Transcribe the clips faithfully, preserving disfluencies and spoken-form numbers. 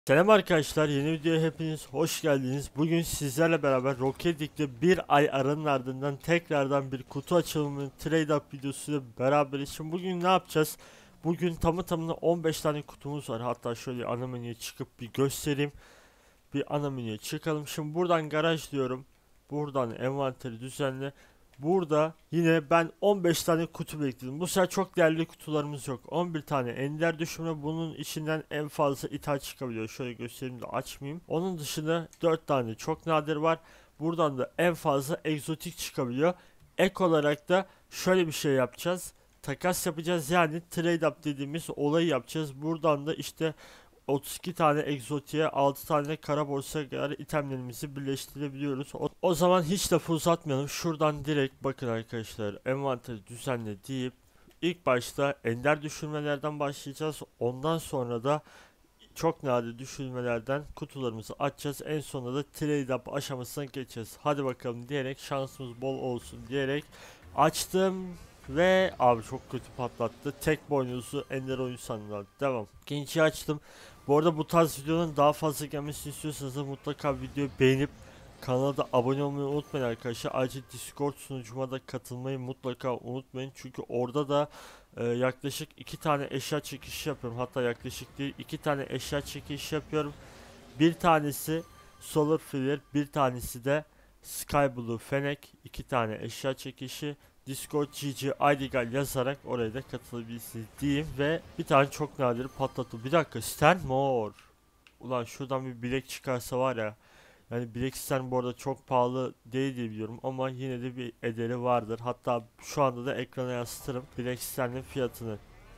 Selam arkadaşlar, yeni videoya hepiniz hoş geldiniz. Bugün sizlerle beraber Rocket League'de bir ay aranın ardından tekrardan bir kutu açılımı trade up videosuyla beraberiz. Şimdi bugün ne yapacağız? Bugün tamı tamına on beş tane kutumuz var. Hatta şöyle ana menüye çıkıp bir göstereyim. Bir ana menüye çıkalım. Şimdi buradan garaj diyorum. Buradan envanteri düzenle. Burada yine ben on beş tane kutu bekledim. Bu sefer çok değerli kutularımız yok. on bir tane ender düşürme, bunun içinden en fazla ithal çıkabiliyor. Şöyle göstereyim de açmayayım. Onun dışında dört tane çok nadir var. Buradan da en fazla egzotik çıkabiliyor. Ek olarak da şöyle bir şey yapacağız. Takas yapacağız, yani trade up dediğimiz olayı yapacağız. Buradan da işte otuz iki tane egzotiğe, altı tane kara borsaya kadar itemlerimizi birleştirebiliyoruz. O, o zaman hiç lafı uzatmayalım. Şuradan direkt bakın arkadaşlar, envanteri düzenle deyip ilk başta ender düşürmelerden başlayacağız. Ondan sonra da çok nadir düşürmelerden kutularımızı açacağız. En sonunda da trade up aşamasına geçeceğiz. Hadi bakalım diyerek, şansımız bol olsun diyerek açtım. Ve abi çok kötü patlattı. Tek boynuzlu ender oyun sandılar. Devam. İkinciyi açtım. Bu arada bu tarz videoların daha fazla gelmesini istiyorsanız da mutlaka videoyu beğenip kanala da abone olmayı unutmayın arkadaşlar. Ayrıca Discord sunucuma da katılmayı mutlaka unutmayın. Çünkü orada da e, yaklaşık iki tane eşya çekişi yapıyorum. Hatta yaklaşık değil, iki tane eşya çekişi yapıyorum. Bir tanesi Solar Flare, bir tanesi de Sky Blue Fennec. İki tane eşya çekişi. Discord G G IDGAL yazarak oraya da katılabilirsiniz diyeyim ve bir tane çok nadir patlattı. Bir dakika, Stanmore. Ulan şuradan bir bilek çıkarsa var ya. Yani bilek Stan bu arada çok pahalı değil diye biliyorum ama yine de bir ederi vardır. Hatta şu anda da ekrana yansıtırım bilek Stan'ın fiyatını.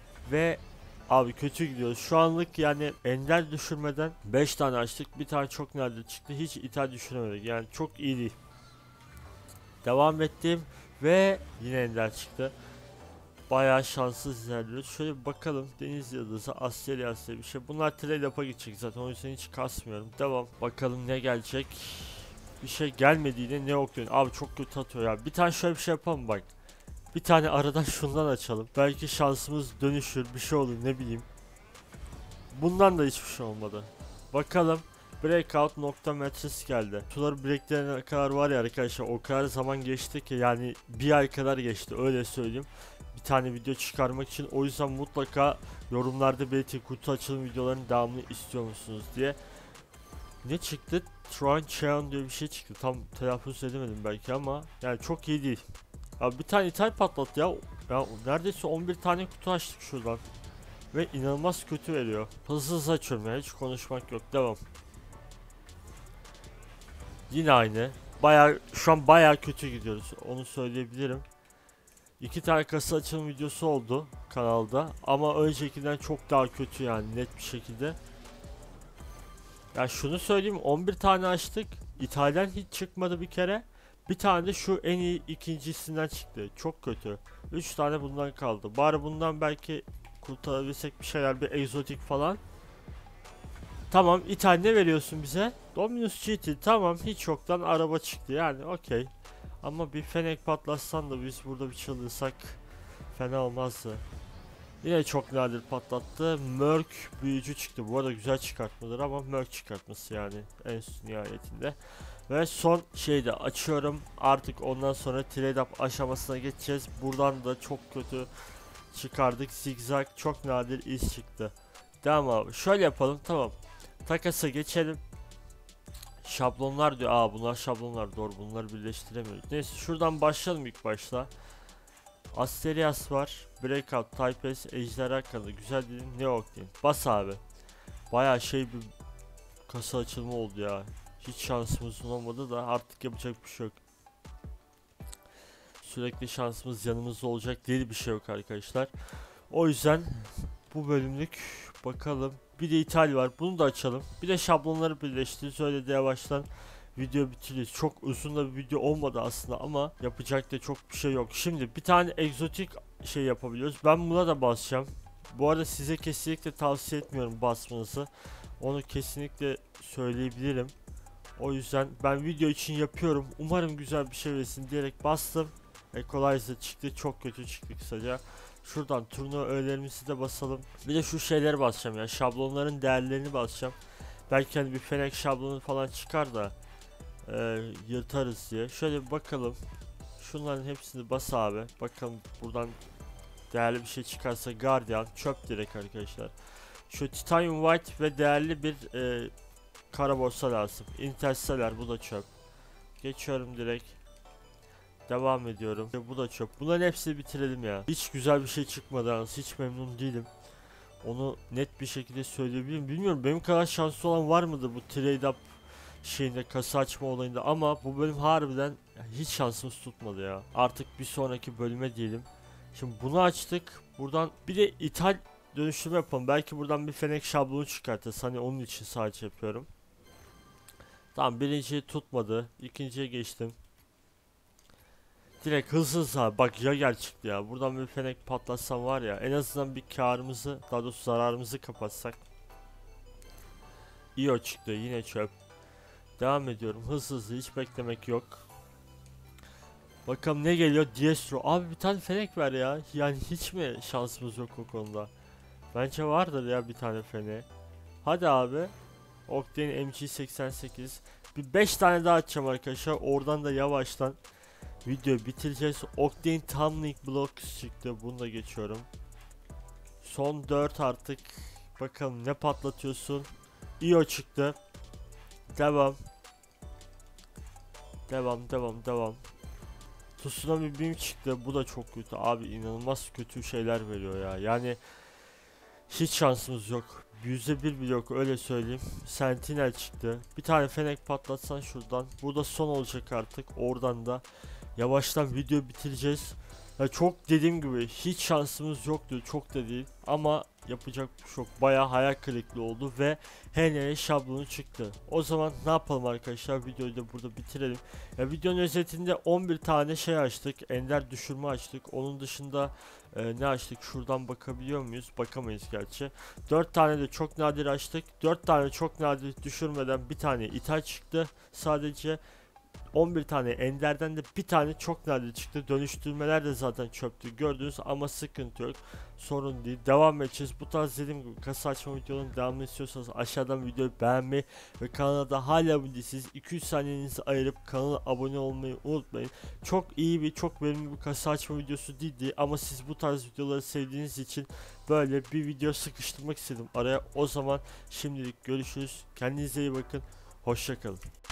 Ve abi kötü gidiyoruz. Şu anlık yani ender düşürmeden beş tane açtık. Bir tane çok nadir çıktı. Hiç ithal düşüremedik. Yani çok iyi değil. Devam ettim ve yine ender çıktı. Bayağı şanssız ilerliyoruz. Şöyle bir bakalım. Deniz Yıldızı, Asterias diye bir şey. Bunlar trade up'a gidecek zaten. O yüzden hiç kasmıyorum. Devam. Bakalım ne gelecek. Bir şey gelmediğinde ne okuyorsun? Abi çok kötü atıyor ya. Bir tane şöyle bir şey yapalım bak. Bir tane aradan şundan açalım. Belki şansımız dönüşür. Bir şey olur, ne bileyim. Bundan da hiçbir şey olmadı. Bakalım. Breakout nokta matches geldi. Suları breaklerine kadar var ya arkadaşlar, o kadar zaman geçti ki, yani bir ay kadar geçti öyle söyleyeyim. Bir tane video çıkarmak için, o yüzden mutlaka yorumlarda belirtin kutu açılım videolarının devamını istiyor musunuz diye. Ne çıktı? Tron Cheon diye bir şey çıktı. Tam telaffuz edemedim belki ama yani çok iyi değil. Abi bir tane ithal patlat ya. Ya neredeyse on bir tane kutu açtık şuradan. Ve inanılmaz kötü veriyor. Hızlı hızlı açıyorum ya, hiç konuşmak yok. Devam. Yine aynı. Baya şu an baya kötü gidiyoruz. Onu söyleyebilirim. İki tane kasa açılım videosu oldu kanalda. Ama öncekinden çok daha kötü, yani net bir şekilde. Ya şunu söyleyeyim, on bir tane açtık. İtalyan hiç çıkmadı bir kere. Bir tane de şu en iyi ikincisinden çıktı. Çok kötü. Üç tane bundan kaldı. Bari bundan belki kurtarabilsek bir şeyler, bir egzotik falan. Tamam, İtalya ne veriyorsun bize? Dominus G T, tamam, hiç yoktan araba çıktı yani, okey. Ama bir fenek patlatsan da biz burada bir çıldırsak fena olmazdı. Yine çok nadir patlattı. Merc büyücü çıktı. Bu arada güzel çıkartmadır ama Merc çıkartması yani en nihayetinde. Ve son şeyi de açıyorum. Artık ondan sonra trade up aşamasına geçeceğiz. Buradan da çok kötü çıkardık. Zigzag çok nadir iz çıktı. Tamam abi, şöyle yapalım, tamam. Takasa geçelim. Şablonlar diyor. Aa, bunlar şablonlar, doğru, bunları birleştiremiyoruz. Neyse şuradan başlayalım ilk başta. Asterias var. Breakout, Type S, Ejderha Kanalı. Güzel dedim. Ne okuyayım? Bas abi. Baya şey bir kasa açılma oldu ya. Hiç şansımızın olmadı da artık yapacak bir şey yok. Sürekli şansımız yanımızda olacak diye bir şey yok arkadaşlar. O yüzden bu bölümlük bakalım. Bir de ithal var. Bunu da açalım. Bir de şablonları birleştiririz. Öyle de yavaştan video bitiririz. Çok uzun da bir video olmadı aslında ama yapacak da çok bir şey yok. Şimdi bir tane egzotik şey yapabiliyoruz. Ben buna da basacağım. Bu arada size kesinlikle tavsiye etmiyorum basmanızı. Onu kesinlikle söyleyebilirim. O yüzden ben video için yapıyorum. Umarım güzel bir şey versin diyerek bastım. Equalizer çıktı. Çok kötü çıktı kısaca. Şuradan turnuva öğelerimizi de basalım. Bir de şu şeyleri basacağım ya. Şablonların değerlerini basacağım. Belki hani bir fenek şablonu falan çıkar da e, yırtarız diye. Şöyle bir bakalım. Şunların hepsini bas abi. Bakalım buradan değerli bir şey çıkarsa. Guardian çöp direkt arkadaşlar. Şu Titanium White ve değerli bir e, kara borsa lazım. Interstellar, bu da çöp. Geçiyorum direkt. Devam ediyorum. Bu da çöp. Bunların hepsini bitirelim ya. Hiç güzel bir şey çıkmadı yalnız. Hiç memnun değilim. Onu net bir şekilde söyleyebilirim. Bilmiyorum, benim kadar şanslı olan var mıdır bu trade up şeyinde, kasa açma olayında, ama bu bölüm harbiden hiç şansımız tutmadı ya. Artık bir sonraki bölüme diyelim. Şimdi bunu açtık. Buradan bir de ithal dönüştürme yapalım. Belki buradan bir fenek şablonu çıkartırız. Hani onun için sadece yapıyorum. Tamam, birinciyi tutmadı. İkinciye geçtim. Direkt hızlı abi. Bak Jaeger çıktı ya. Buradan bir fenek patlatsam var ya. En azından bir karımızı, daha doğrusu zararımızı kapatsak. Io çıktı. Yine çöp. Devam ediyorum. Hızlı hızlı. Hiç beklemek yok. Bakalım ne geliyor? Diestro. Abi bir tane fenek ver ya. Yani hiç mi şansımız yok o konuda? Bence vardır ya bir tane fenek. Hadi abi. Octane M G seksen sekiz. Bir beş tane daha açacağım arkadaşlar. Oradan da yavaştan videoyu bitireceğiz. Octane Tumbling Blocks çıktı. Bunu da geçiyorum. Son dört artık. Bakalım ne patlatıyorsun. Io çıktı. Devam. Devam devam devam. Tsunami Beam çıktı. Bu da çok kötü. Abi inanılmaz kötü şeyler veriyor ya. Yani hiç şansımız yok. yüzde bir bile yok, öyle söyleyeyim. Sentinel çıktı. Bir tane fenek patlatsan şuradan. Bu da son olacak artık. Oradan da yavaştan video bitireceğiz. Ya çok dediğim gibi hiç şansımız yoktu. Çok da değil. Ama yapacak bir şey yok. Bayağı hayal kırıklığı oldu ve H N şablonu çıktı. O zaman ne yapalım arkadaşlar? Videoyu da burada bitirelim. Ya videonun özetinde on bir tane şey açtık. Ender düşürme açtık. Onun dışında e, ne açtık? Şuradan bakabiliyor muyuz? Bakamayız gerçi. dört tane de çok nadir açtık. dört tane çok nadir düşürmeden bir tane ithal çıktı. Sadece on bir tane enderden de bir tane çok nadir çıktı. Dönüştürmeler de zaten çöptü gördünüz, ama sıkıntı yok. Sorun değil. Devam edeceğiz. Bu tarz dediğim gibi kasa açma videolarının devamını istiyorsanız aşağıdan videoyu beğenmeyi ve kanala da hala abone değilseniz iki üç saniyenizi ayırıp kanala abone olmayı unutmayın. Çok iyi bir, çok verimli bir kasa açma videosu değildi, ama siz bu tarz videoları sevdiğiniz için böyle bir video sıkıştırmak istedim araya. O zaman şimdilik görüşürüz. Kendinize iyi bakın. Hoşça kalın.